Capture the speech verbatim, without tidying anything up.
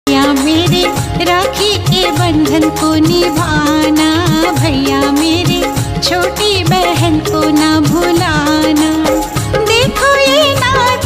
या मेरे राखी के बंधन को निभाना, भैया मेरे छोटी बहन को ना भुलाना। देखो ये नारी